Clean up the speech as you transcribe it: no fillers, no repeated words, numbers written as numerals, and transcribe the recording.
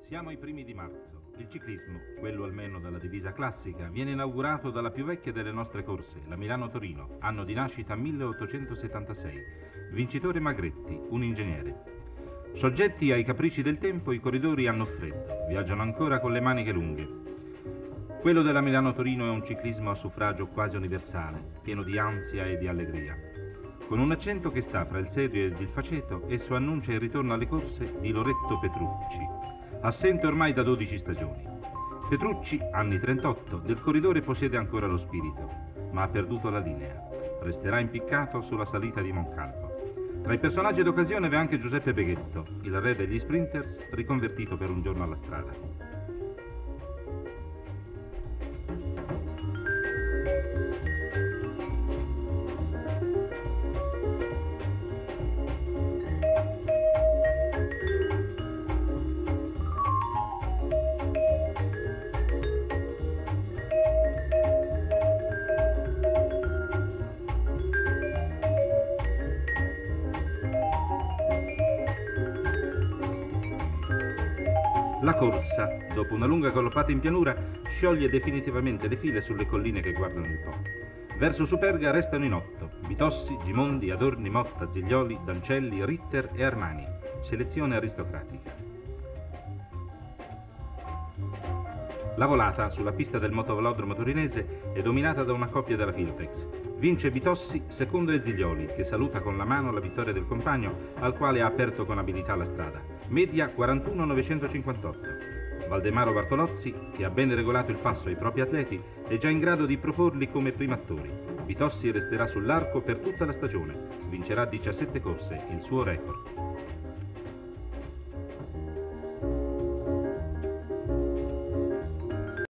Siamo ai primi di marzo. Il ciclismo, quello almeno dalla divisa classica, viene inaugurato dalla più vecchia delle nostre corse, la Milano-Torino, anno di nascita 1876. Vincitore Magretti, un ingegnere. Soggetti ai capricci del tempo, i corridori hanno freddo, viaggiano ancora con le maniche lunghe. Quello della Milano-Torino è un ciclismo a suffragio quasi universale, pieno di ansia e di allegria. Con un accento che sta fra il serio ed il faceto, esso annuncia il ritorno alle corse di Loretto Petrucci, assente ormai da 12 stagioni. Petrucci, anni 38, del corridore possiede ancora lo spirito, ma ha perduto la linea. Resterà impiccato sulla salita di Moncalvo. Tra i personaggi d'occasione v'è anche Giuseppe Beghetto, il re degli sprinters, riconvertito per un giorno alla strada. La corsa, dopo una lunga galoppata in pianura, scioglie definitivamente le file sulle colline che guardano il Po. Verso Superga restano in 8: Bitossi, Gimondi, Adorni, Motta, Ziglioli, Dancelli, Ritter e Armani. Selezione aristocratica. La volata sulla pista del motovelodromo torinese è dominata da una coppia della Filotex. Vince Bitossi, secondo è Ziglioli, che saluta con la mano la vittoria del compagno, al quale ha aperto con abilità la strada. Media 41,958. Valdemaro Bartolozzi, che ha ben regolato il passo ai propri atleti, è già in grado di proporli come primattori. Bitossi resterà sull'arco per tutta la stagione. Vincerà 17 corse, il suo record.